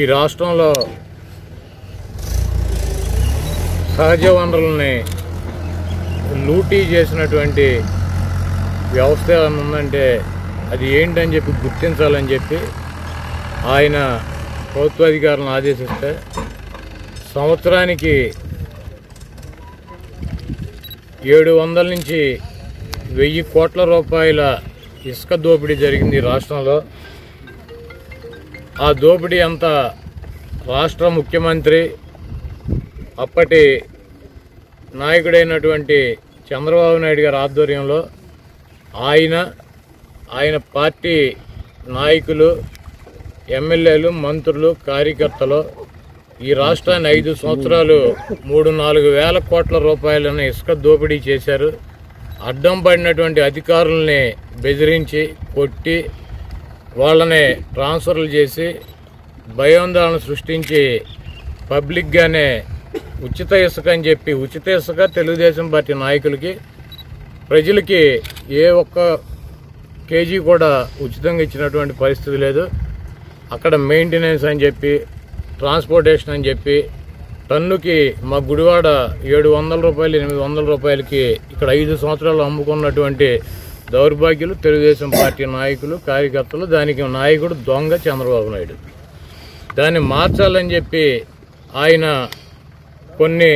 ఈ రాష్ట్రంలో సహజ వనరుల్ని లూటీ చేసినటువంటి వ్యవస్థ ఏమైనా ఉందంటే అది ఏంటని చెప్పి గుర్తించాలని చెప్పి ఆయన ప్రభుత్వాధికారులను ఆదేశిస్తే సంవత్సరానికి 700 నుంచి 1000 కోట్ల రూపాయల ఇసుక దోపిడీ జరిగింది ఈ రాష్ట్రంలో. ఆ దోపిడీ అంతా రాష్ట్ర ముఖ్యమంత్రి అప్పటి నాయకుడైనటువంటి చంద్రబాబు నాయుడు గారి ఆధ్వర్యంలో ఆయన పార్టీ నాయకులు, ఎమ్మెల్యేలు, మంత్రులు, కార్యకర్తలు ఈ రాష్ట్రాన్ని 5 సంవత్సరాలు 3-4 వేల కోట్ల రూపాయలను ఇసుక దోపిడీ చేశారు. అడ్డం పడినటువంటి అధికారుల్ని బెదిరించి కొట్టి వాళ్ళని ట్రాన్స్ఫర్లు చేసి భయాందోళన సృష్టించి పబ్లిక్గానే ఉచిత ఇసుక అని చెప్పి ఉచిత ఇసుక తెలుగుదేశం పార్టీ నాయకులకి, ప్రజలకి ఏ ఒక్క కేజీ కూడా ఉచితంగా ఇచ్చినటువంటి పరిస్థితి లేదు. అక్కడ మెయింటెనెన్స్ అని చెప్పి, ట్రాన్స్పోర్టేషన్ అని చెప్పి టన్నుకి మా గుడివాడ 700 రూపాయలు 800 రూపాయలకి ఇక్కడ 5 సంవత్సరాలు అమ్ముకున్నటువంటి దౌర్భాగ్యులు తెలుగుదేశం పార్టీ నాయకులు, కార్యకర్తలు. దానికి నాయకుడు దొంగ చంద్రబాబు నాయుడు. దాన్ని మార్చాలని చెప్పి ఆయన కొన్ని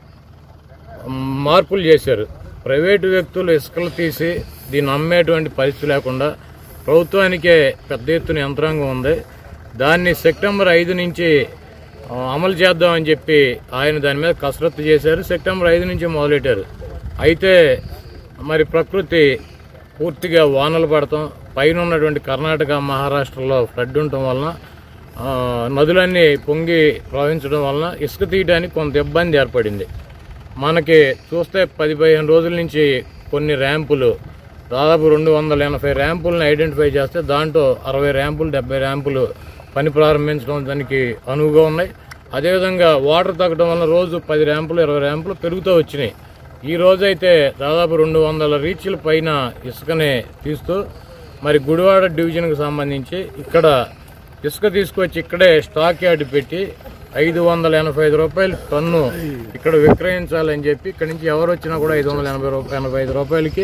మార్పులు చేశారు. ప్రైవేటు వ్యక్తులు ఇసుకలు తీసి దీన్ని అమ్మేటువంటి పరిస్థితి లేకుండా ప్రభుత్వానికే పెద్ద ఎత్తున యంత్రాంగం ఉంది. దాన్ని సెప్టెంబర్ 5 నుంచి అమలు చేద్దామని చెప్పి ఆయన దాని మీద కసరత్తు చేశారు. సెప్టెంబర్ 5 నుంచి మొదలెట్టారు. అయితే మరి ప్రకృతి పూర్తిగా వానలు పడటం, పైన ఉన్నటువంటి కర్ణాటక, మహారాష్ట్రలో ఫ్లడ్ ఉండటం వలన నదులన్నీ పొంగి ప్రవహించడం వలన ఇసుక తీయడానికి కొంత ఇబ్బంది ఏర్పడింది. మనకి చూస్తే 10-15 రోజుల నుంచి కొన్ని ర్యాంపులు, దాదాపు 280 ర్యాంపులను ఐడెంటిఫై చేస్తే దాంట్లో 60 ర్యాంపులు 70 ర్యాంపులు పని ప్రారంభించడం దానికి అనువుగా ఉన్నాయి. అదేవిధంగా వాటర్ తగ్గడం వల్ల రోజు 10 ర్యాంపులు 20 ర్యాంపులు పెరుగుతూ వచ్చినాయి. ఈ రోజైతే దాదాపు 200 రీచ్ల పైన ఇసుకనే తీస్తూ మరి గుడివాడ డివిజన్కి సంబంధించి ఇక్కడ ఇసుక తీసుకొచ్చి ఇక్కడే స్టాక్ యార్డ్ పెట్టి 585 రూపాయలు టన్ను ఇక్కడ విక్రయించాలని చెప్పి ఇక్కడి నుంచి ఎవరు వచ్చినా కూడా 585 రూపాయలకి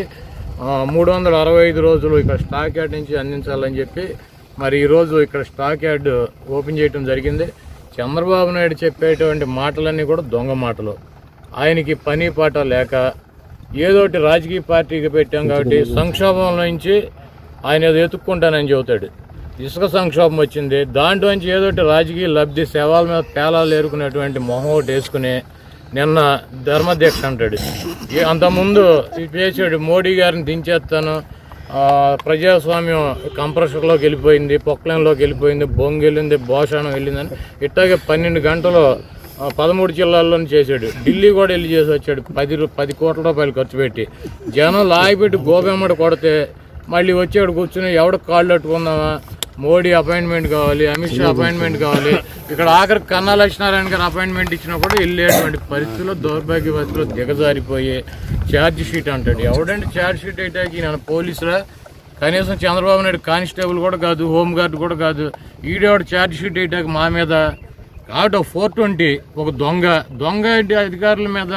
365 రోజులు ఇక్కడ స్టాక్ యార్డ్ నుంచి అందించాలని చెప్పి మరి ఈరోజు ఇక్కడ స్టాక్ యార్డ్ ఓపెన్ చేయడం జరిగింది. చంద్రబాబు నాయుడు చెప్పేటువంటి మాటలన్నీ కూడా దొంగ మాటలు. ఆయనకి పని పాట లేక ఏదోటి రాజకీయ పార్టీకి పెట్టాం కాబట్టి సంక్షోభం నుంచి ఆయన ఏదో ఎత్తుక్కుంటానని చెబుతాడు. ఇసుక సంక్షోభం వచ్చింది, దాంట్లోంచి ఏదోటి రాజకీయ లబ్ధి శవాల మీద పేలాలు ఏరుకునేటువంటి మొహం ఒకటి వేసుకుని నిన్న ధర్మదీక్ష అంటాడు. అంతకుముందు చేసాడు, మోడీ గారిని దించేస్తాను, ప్రజాస్వామ్యం కంప్రెషర్లోకి వెళ్ళిపోయింది, పొక్లైన్లోకి వెళ్ళిపోయింది, బొంగు వెళ్ళింది, భోషాణం వెళ్ళిందని ఇట్లాగే 12 గంటలు 13 జిల్లాల్లోనే చేశాడు. ఢిల్లీ కూడా వెళ్ళి చేసి వచ్చాడు 10 కోట్ల రూపాయలు ఖర్చు పెట్టి. జనం లాగిపెట్టి గోబెమ్మడి కొడితే మళ్ళీ వచ్చాడు కూర్చుని ఎవడికి కాళ్ళు అట్టుకుందామా, మోడీ అపాయింట్మెంట్ కావాలి, అమిత్ షా అపాయింట్మెంట్ కావాలి, ఇక్కడ ఆఖరికి కన్నా లక్ష్మీనారాయణ గారు అపాయింట్మెంట్ ఇచ్చినా కూడా వెళ్ళేటువంటి పరిస్థితుల్లో దౌర్భాగ్య పరిస్థితుల్లో దిగజారిపోయి ఛార్జ్ షీట్ అంటాడు. ఎవడంటే ఛార్జ్ షీట్ అయితే నేను పోలీసులా, కనీసం చంద్రబాబు నాయుడు కానిస్టేబుల్ కూడా కాదు, హోంగార్డు కూడా కాదు, ఈడేవాడు ఛార్జ్ షీట్ అయితే మా మీద. కాబట్టి 420 ఒక దొంగ అధికారుల మీద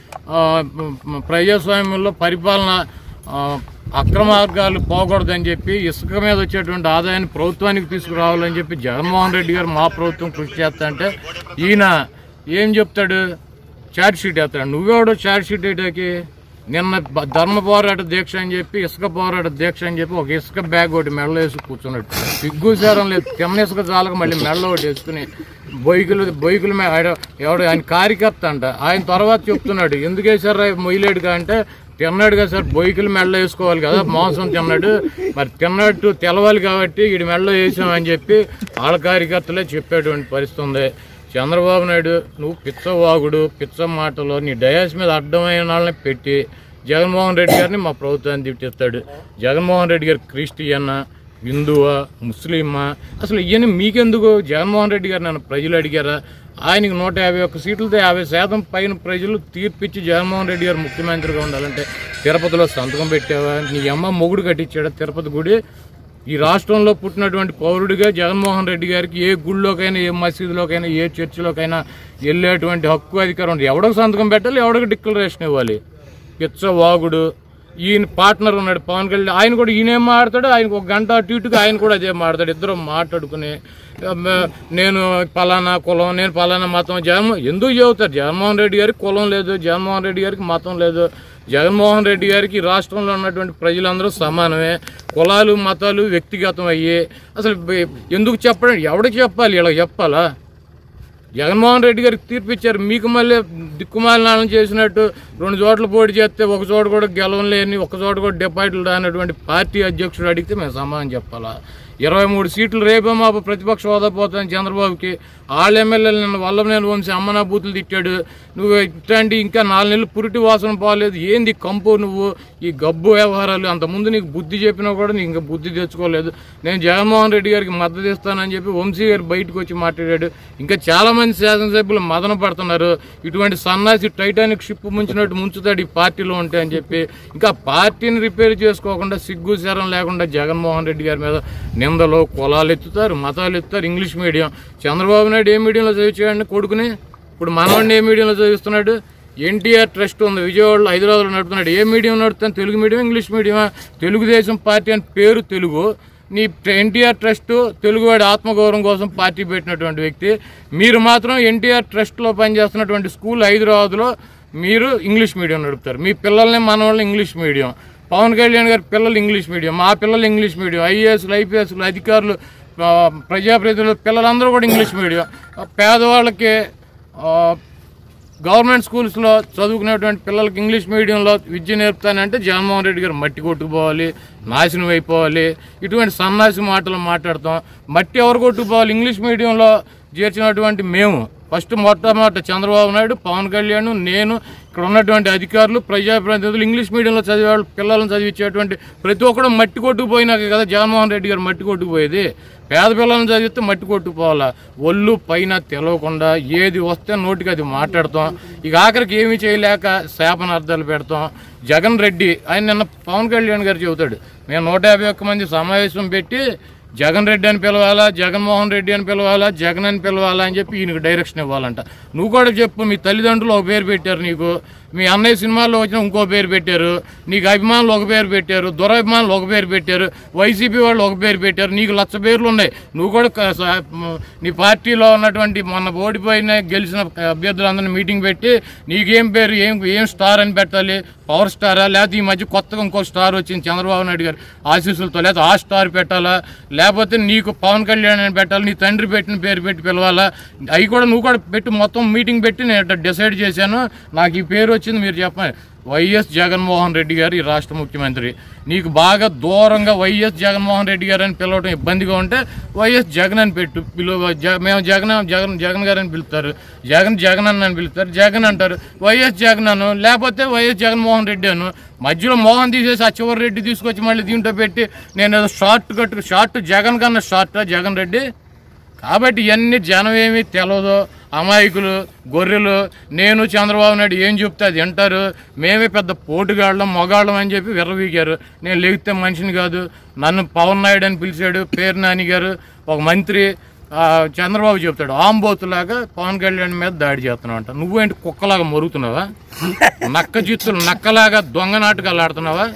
ప్రజాస్వామ్యంలో పరిపాలన అక్రమార్గాలు పోకూడదని చెప్పి ఇసుక మీద వచ్చేటువంటి ఆదాయాన్ని ప్రభుత్వానికి తీసుకురావాలని చెప్పి జగన్మోహన్ రెడ్డి గారు మా ప్రభుత్వం కృషి చేస్తా అంటే ఈయన ఏం చెప్తాడు, ఛార్జ్ షీట్ వేస్తాడు. నువ్వెవడో ఛార్జ్ షీట్ వేయటానికి? నిన్న ధర్మ పోరాట దీక్ష అని చెప్పి, ఇసుక పోరాట దీక్ష అని చెప్పి ఒక ఇసుక బ్యాగ్ ఒకటి మెడలో వేసి కూర్చున్నాడు. సిగ్గుసారం లేదు, తిన్న ఇసుక చాలక మళ్ళీ మెడలో ఒకటి వేసుకుని బొయ్యికుల మీద ఎవడు ఆయన కార్యకర్త అంట. ఆయన తర్వాత చెప్తున్నాడు ఎందుకు వేసారా మొయ్యలేడుగా అంటే, తిన్నాడు కదా సార్, బొయ్యికులు మెడలో వేసుకోవాలి కదా, మాంసం తిన్నాడు, మరి తిన్నట్టు తెలవాలి కాబట్టి వీడి మెడలో వేసామని చెప్పి వాళ్ళ కార్యకర్తలే చెప్పేటువంటి పరిస్థితి ఉంది. చంద్రబాబు నాయుడు నువ్వు పిచ్చవాగుడు, పిచ్చ మాటలు, నీ డయాస్ మీద అడ్డమైన వాళ్ళని పెట్టి జగన్మోహన్ రెడ్డి గారిని మా ప్రభుత్వాన్ని తిట్టిస్తాడు. జగన్మోహన్ రెడ్డి గారు క్రిస్టియన్నా, హిందువా, ముస్లిమా, అసలు ఇవన్నీ మీకెందుకు? జగన్మోహన్ రెడ్డి గారు నన్ను ప్రజలు అడిగారా? ఆయనకి 151 సీట్లతో 50% పైన ప్రజలు తీర్పిచ్చి జగన్మోహన్ రెడ్డి గారు ముఖ్యమంత్రిగా ఉండాలంటే తిరుపతిలో సంతకం పెట్టావా? నీ అమ్మ మొగుడు కట్టించాడా తిరుపతి గుడి? ఈ రాష్ట్రంలో పుట్టినటువంటి పౌరుడిగా జగన్మోహన్ రెడ్డి గారికి ఏ గుళ్ళోకైనా, ఏ మసీదులోకైనా, ఏ చర్చిలోకైనా వెళ్ళేటువంటి హక్కు అధికారం ఉంది. ఎవడికి సంతకం పెట్టాలి, ఎవడికి డిక్లరేషన్ ఇవ్వాలి. పిచ్చవాగుడు. ఈయన పార్ట్నర్ ఉన్నాడు పవన్ కళ్యాణ్, ఆయన కూడా ఈయనేం మాట్లాడతాడు, ఆయనకు ఒక గంట అటు ఇటుగా ఆయన కూడా అదే మాట్లాడు. ఇద్దరు మాట్లాడుకుని నేను పలానా కులం, నేను పలానా మతం. ఎందుకు చెబుతారు? జగన్మోహన్ రెడ్డి గారికి కులం లేదు, జగన్మోహన్ రెడ్డి గారికి మతం లేదు. జగన్మోహన్ రెడ్డి గారికి రాష్ట్రంలో ఉన్నటువంటి ప్రజలందరూ సమానమే. కులాలు మతాలు వ్యక్తిగతం అయ్యి అసలు ఎందుకు చెప్పడం? ఎవడికి చెప్పాలి? ఇలా చెప్పాలా? జగన్మోహన్ రెడ్డి గారికి తీర్పిచ్చారు. మీకు మళ్ళీ దిక్కుమాలినాలను చేసినట్టు 2 చోట్ల పోటీ చేస్తే ఒక చోట కూడా గెలవలేని, ఒక చోట కూడా డిపాజిట్లు రానటువంటి పార్టీ అధ్యక్షుడు అడిగితే మేము సమాధానం చెప్పాలా? 23 సీట్లు రేపే మాపు ప్రతిపక్ష హోదా పోతాను చంద్రబాబుకి. వాళ్ళ ఎమ్మెల్యేలు నిన్న వల్లభనేని వంశీ అమ్మనా బూతులు తిట్టాడు. నువ్వు ఇట్లాంటి ఇంకా 4 నెలలు పురిటి వాసన పోలేదు. ఏంది కంపు నువ్వు? ఈ గబ్బు వ్యవహారాలు. అంతకుముందు నీకు బుద్ధి చెప్పినా కూడా నీకు ఇంకా బుద్ధి తెచ్చుకోలేదు. నేను జగన్మోహన్ రెడ్డి గారికి మద్దతు ఇస్తానని చెప్పి వంశీ గారు బయటకు వచ్చి మాట్లాడాడు. ఇంకా చాలామంది శాసనసభ్యులు మదన పడుతున్నారు. ఇటువంటి సన్నాసి టైటానిక్ షిప్ ముంచినట్టు ముంచుతాడు ఈ పార్టీలో ఉంటే అని చెప్పి. ఇంకా పార్టీని రిపేర్ చేసుకోకుండా, సిగ్గు శరం లేకుండా జగన్మోహన్ రెడ్డి గారి మీద నిందలు, కులాలు ఎత్తుతారు, మతాలు ఎత్తుతారు. English medium. చంద్రబాబు నాయుడు ఏ మీడియంలో చదివించాడండి కొడుకుని? ఇప్పుడు మనవాడిని ఏ మీడియంలో చదివిస్తున్నాడు? ఎన్టీఆర్ ట్రస్ట్ ఉంది విజయవాడలో, హైదరాబాద్లో నడుపుతున్నాడు. ఏ మీడియం నడుపుతాను? తెలుగు మీడియం, ఇంగ్లీష్ మీడియమా? తెలుగుదేశం పార్టీ అని పేరు తెలుగు. నీ ఎన్టీఆర్ ట్రస్ట్ తెలుగువాడి ఆత్మగౌరవం కోసం పార్టీ పెట్టినటువంటి వ్యక్తి. మీరు మాత్రం ఎన్టీఆర్ ట్రస్ట్లో పనిచేస్తున్నటువంటి స్కూల్ హైదరాబాద్లో మీరు ఇంగ్లీష్ మీడియం నడుపుతారు. మీ పిల్లల్ని మనవాళ్ళని ఇంగ్లీష్ మీడియం. పవన్ కళ్యాణ్ గారి పిల్లలు ఇంగ్లీష్ మీడియం, మా పిల్లలు ఇంగ్లీష్ మీడియం. ఐఏఎస్లు, ఐపీఎస్లు, అధికారులు, ప్రజాప్రతినిధులు పిల్లలందరూ కూడా ఇంగ్లీష్ మీడియం. పేదవాళ్ళకి గవర్నమెంట్ స్కూల్స్లో చదువుకునేటువంటి పిల్లలకి ఇంగ్లీష్ మీడియంలో విద్య నేర్పుతానంటే జగన్మోహన్ రెడ్డి గారు మట్టి కొట్టుకుపోవాలి, నాశనం అయిపోవాలి. ఇటువంటి సన్నాసి మాటలు మాట్లాడతాం. మట్టి ఎవరు కొట్టుకుపోవాలి? ఇంగ్లీష్ మీడియంలో చేర్చినటువంటి మేము ఫస్ట్ మొట్టమొదట చంద్రబాబు నాయుడు, పవన్ కళ్యాణ్, నేను, ఇక్కడ ఉన్నటువంటి అధికారులు, ప్రజాప్రతినిధులు, ఇంగ్లీష్ మీడియంలో చదివే వాళ్ళు పిల్లలను చదివించేటువంటి ప్రతి ఒక్కరు మట్టి కొట్టుకుపోయినాక కదా జగన్మోహన్ రెడ్డి గారు మట్టి కొట్టుకుపోయేది. పేద పిల్లలను చదివితే మట్టి కొట్టుకుపోవాలా? ఒళ్ళు పైన తెలవకుండా ఏది వస్తే నోటికి అది మాట్లాడతాం. ఇక ఆఖరికి ఏమీ చేయలేక శాపనార్థాలు పెడతాం. జగన్ రెడ్డి ఆయన నిన్న పవన్ కళ్యాణ్ గారు చెబుతాడు, మేము 151 మంది సమావేశం పెట్టి జగన్ రెడ్డి అని పిలవాలా, జగన్మోహన్ రెడ్డి అని పిలవాలా, జగన్ అని పిలవాలా అని చెప్పి ఈయనకు డైరెక్షన్ ఇవ్వాలంట. నువ్వు కూడా చెప్పు. మీ తల్లిదండ్రులు ఒక పేరు పెట్టారు నీకు, మీ అన్నయ్య సినిమాల్లో వచ్చిన ఇంకో పేరు పెట్టారు, నీకు అభిమానులు ఒక పేరు పెట్టారు, దురభిమానులు ఒక పేరు పెట్టారు, వైసీపీ వాళ్ళు ఒక పేరు పెట్టారు, నీకు 1,00,000 పేర్లు ఉన్నాయి. నువ్వు కూడా నీ పార్టీలో ఉన్నటువంటి మొన్న ఓడిపోయిన గెలిచిన అభ్యర్థులందరినీ మీటింగ్ పెట్టి నీకేం పేరు, ఏం స్టార్ అని పెట్టాలి? పవర్ స్టారా? లేకపోతే ఈ మధ్య కొత్తగా ఇంకో స్టార్ వచ్చింది చంద్రబాబు నాయుడు గారు ఆశీస్సులతో, లేకపోతే ఆ స్టార్ పెట్టాలా? లేకపోతే నీకు పవన్ కళ్యాణ్ అని పెట్టాలి, నీ తండ్రి పెట్టిన పేరు పెట్టి పిలవాలా? అవి కూడా నువ్వు కూడా పెట్టి మొత్తం మీటింగ్ పెట్టి నేను డిసైడ్ చేశాను, నాకు ఈ పేరు వచ్చింది మీరు చెప్పండి. వైఎస్ జగన్మోహన్ రెడ్డి గారు ఈ రాష్ట్ర ముఖ్యమంత్రి. నీకు బాగా దూరంగా వైఎస్ జగన్మోహన్ రెడ్డి గారు అని పిలవడం ఇబ్బందిగా ఉంటే వైఎస్ జగన్ అని పెట్టు. మేము జగన్ గారు అని పిలుస్తారు, జగన్ అని పిలుస్తారు, జగన్ అంటారు. వైఎస్ జగన్ అను, లేకపోతే వైఎస్ జగన్మోహన్ రెడ్డి అను. మధ్యలో మోహన్ తీసేసి ఆ చివరి రెడ్డి తీసుకొచ్చి మళ్ళీ దీంట్లో పెట్టి నేను ఏదో షార్ట్ జగన్ కన్నా షార్టా జగన్ రెడ్డి? కాబట్టి ఇవన్నీ జనం ఏమీ తెలియదు, అమాయకులు, గొర్రెలు. నేను చంద్రబాబు నాయుడు ఏం చెప్తే అది వింటారు. మేమే పెద్ద పోటుగాళ్ళం, మొగాళ్ళం అని చెప్పి విర్రవీగారు. నేను లేగితే మనిషిని కాదు. నన్ను పవన్ నాయుడు అని పిలిచాడు పేరు నాని గారు, ఒక మంత్రి. చంద్రబాబు చెప్తాడు ఆంబోతులాగా పవన్ కళ్యాణ్ మీద దాడి చేస్తున్నావు అంట. నువ్వేంటి కుక్కలాగా మొరుగుతున్నావా? నక్క జిత్తులు నక్కలాగా దొంగ నాటకాలు ఆడుతున్నావా?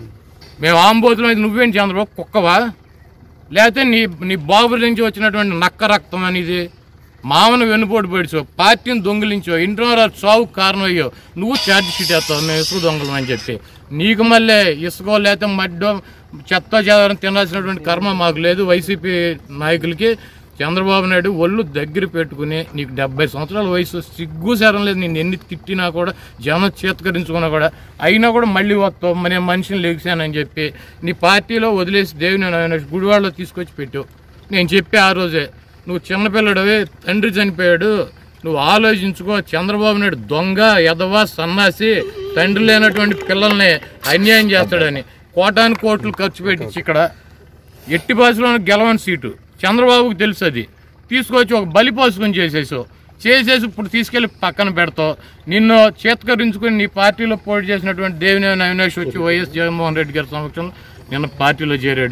మేము ఆంబోతులు అయితే నువ్వేంటి చంద్రబాబు కుక్కవా? లేకపోతే నీ బాబు నుంచి వచ్చినటువంటి నక్క రక్తం అనేది మామను వెన్నుపోటు పెడిచావు, పార్టీని దొంగిలించావు, ఇంట్లో చావుకు కారణం అయ్యావు. నువ్వు ఛార్జ్ షీట్ వేస్తావు మేము ఇసుక దొంగలం అని చెప్పి. నీకు మళ్ళీ ఇసుకో లేకపోతే మడ్డో చెత్త చెదారం తినాల్సినటువంటి కర్మ మాకు లేదు. వైసీపీ నాయకులకి చంద్రబాబు నాయుడు ఒళ్ళు దగ్గర పెట్టుకుని, నీకు 70 సంవత్సరాల వయసు, సిగ్గు శరం లేదు. నేను ఎన్ని తిట్టినా కూడా, జనం చేతకరించుకున్నా కూడా, అయినా కూడా మళ్ళీ వస్తావు నేను మనిషిని లెగిసానని చెప్పి నీ పార్టీలో వదిలేసి దేవుని గుడివాడలో తీసుకొచ్చి పెట్టావు. నేను చెప్పి ఆ రోజే, నువ్వు చిన్నపిల్లడవే, తండ్రి చనిపోయాడు, నువ్వు ఆలోచించుకో. చంద్రబాబు నాయుడు దొంగ, ఎదవా, సన్నాసి, తండ్రి లేనటువంటి పిల్లల్ని అన్యాయం చేస్తాడని కోటాను కోట్లు ఖర్చు పెట్టించి ఇక్కడ ఎట్టి బస్సులో గెలవని సీటు చంద్రబాబుకి తెలుసు. అది తీసుకొచ్చి ఒక బలిపోసుకొని చేసేసి ఇప్పుడు తీసుకెళ్ళి పక్కన పెడతావు. నిన్ను చేతకరించుకొని నీ పార్టీలో పోటీ చేసినటువంటి దేవినేని అవినాష్ వచ్చి వైఎస్ జగన్మోహన్ రెడ్డి గారి సమక్షంలో నిన్న పార్టీలో చేరాడు.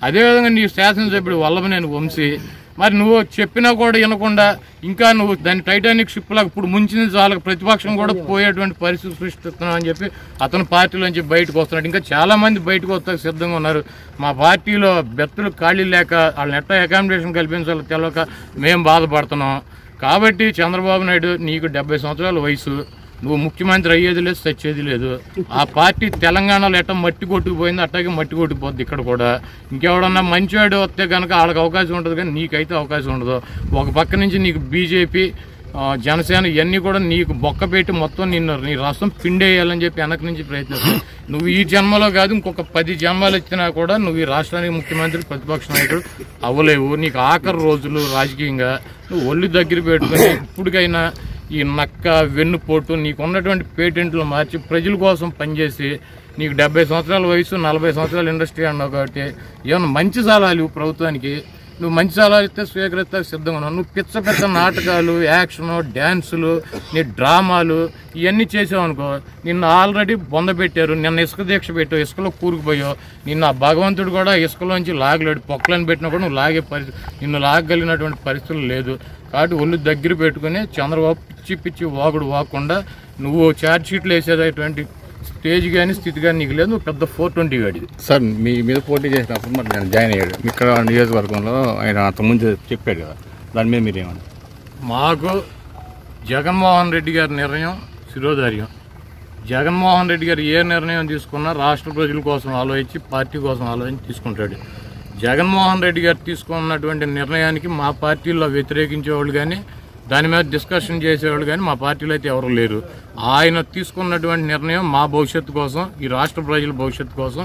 అదేవిధంగా నీ శాసనసభ్యుడు వల్లభనేని వంశీ మరి నువ్వు చెప్పినా కూడా వినకుండా ఇంకా నువ్వు దాన్ని టైటానిక్ షిప్ లాగా ఇప్పుడు ముంచింది చాలా ప్రతిపక్షం కూడా పోయేటువంటి పరిస్థితి సృష్టిస్తున్నావు అని చెప్పి అతని పార్టీలోంచి బయటకు వస్తున్నాడు. ఇంకా చాలామంది బయటకు వస్తాక సిద్ధంగా ఉన్నారు. మా పార్టీలో బెర్తులు ఖాళీ లేక వాళ్ళని ఎట్లా అకామిడేషన్ కల్పించాలో తెలియక మేము బాధపడుతున్నాం. కాబట్టి చంద్రబాబు నాయుడు నీకు 70 సంవత్సరాల వయసు, నువ్వు ముఖ్యమంత్రి అయ్యేది లేదు, చచ్చేది లేదు. ఆ పార్టీ తెలంగాణలో ఎట్లా మట్టి కొట్టుకుపోయింది అట్లాగే మట్టి కొట్టుకుపోద్ది ఇక్కడ కూడా. ఇంకెవడన్నా మంచివాడు వస్తే కనుక వాళ్ళకి అవకాశం ఉంటుంది కానీ నీకైతే అవకాశం ఉండదు. ఒక పక్క నుంచి నీకు బీజేపీ జనసేన ఇవన్నీ కూడా నీకు బొక్క పెట్టి మొత్తం నీ రాష్ట్రం పిండేయాలని చెప్పి వెనక నుంచి ప్రయత్నిస్తావు. నువ్వు ఈ జన్మలో కాదు ఇంకొక 10 జన్మలు ఇచ్చినా కూడా నువ్వు ఈ రాష్ట్రానికి ముఖ్యమంత్రి ప్రతిపక్ష నాయకుడు అవ్వలేవు. నీకు ఆఖరి రోజులు రాజకీయంగా నువ్వు ఒళ్ళు దగ్గర పెట్టుకుని ఇప్పటికైనా ఈ నక్క వెన్నుపోటు నీకు ఉన్నటువంటి పేటెంట్లు మార్చి ప్రజల కోసం పనిచేసి నీకు 70 సంవత్సరాల వయసు 40 సంవత్సరాల ఇండస్ట్రీ అన్నావు కాబట్టి ఏమన్నా మంచి సలహాలు ప్రభుత్వానికి నువ్వు మంచి సలహాలు ఇస్తే స్వీకరిస్తే సిద్ధంగా ఉన్నావు. నువ్వు పిచ్చ నాటకాలు, యాక్షను, డ్యాన్సులు, నీ డ్రామాలు ఇవన్నీ చేసావు అనుకో నిన్ను ఆల్రెడీ బొందపెట్టారు. నిన్న ఇసుక దీక్ష పెట్టావు, ఇసుకలో కూరుకుపోయావు. నిన్న ఆ భగవంతుడు కూడా ఇసుకలోంచి లాగలేడు. పొక్కలను పెట్టినా కూడా నువ్వు లాగే నిన్ను లాగగలిగినటువంటి పరిస్థితులు లేదు. కాబట్టి ఒళ్ళు దగ్గర పెట్టుకుని చంద్రబాబు పిచ్చి వాగుడు వాకుండా నువ్వు ఛార్జ్ షీట్లు వేసేటటువంటి స్టేజ్ కానీ స్థితి కానీ నీకు లేదు. నువ్వు పెద్ద 420 గాడిది. సార్ మీ మీద పోటీ చేసినప్పుడు మరి నేను జాయిన్ అయ్యాడు ఇక్కడ నియోజకవర్గంలో ఆయన అంతకుముందు చెప్పాడు కదా, దాని మీద మీరేమన్నా? మాకు జగన్మోహన్ రెడ్డి గారి నిర్ణయం శిరోధార్యం. జగన్మోహన్ రెడ్డి గారు ఏ నిర్ణయం తీసుకున్నా రాష్ట్ర ప్రజల కోసం ఆలోచించి పార్టీ కోసం ఆలోచించి తీసుకుంటాడు. జగన్మోహన్ రెడ్డి గారు తీసుకున్నటువంటి నిర్ణయానికి మా పార్టీలో వ్యతిరేకించేవాళ్ళు కానీ దాని మీద డిస్కషన్ చేసేవాళ్ళు కానీ మా పార్టీలో అయితే ఎవరు లేరు. ఆయన తీసుకున్నటువంటి నిర్ణయం మా భవిష్యత్తు కోసం, ఈ రాష్ట్ర ప్రజల భవిష్యత్తు కోసం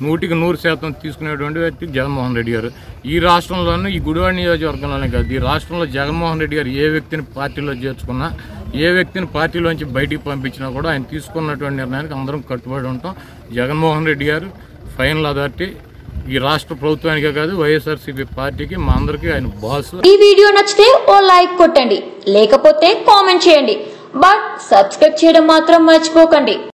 100% తీసుకునేటువంటి వ్యక్తి జగన్మోహన్ రెడ్డి గారు. ఈ రాష్ట్రంలోనూ ఈ గుడివాడ నియోజకవర్గంలోనే కాదు, ఈ రాష్ట్రంలో జగన్మోహన్ రెడ్డి గారు ఏ వ్యక్తిని పార్టీలో చేర్చుకున్నా, ఏ వ్యక్తిని పార్టీలోంచి బయటికి పంపించినా కూడా ఆయన తీసుకున్నటువంటి నిర్ణయానికి అందరం కట్టుబడి ఉంటాం. జగన్మోహన్ రెడ్డి గారు ఫైనల్ అథారిటీ. ఈ రాష్ట్ర ప్రభుత్వానికే కాదు వైఎస్ఆర్సీపీ పార్టీకి మా అందరికీ ఆయన బాస్. ఈ వీడియో నచ్చితే ఓ లైక్ కొట్టండి, లేకపోతే కామెంట్ చేయండి. బట్ సబ్స్క్రైబ్ చేయడం మాత్రం మర్చిపోకండి.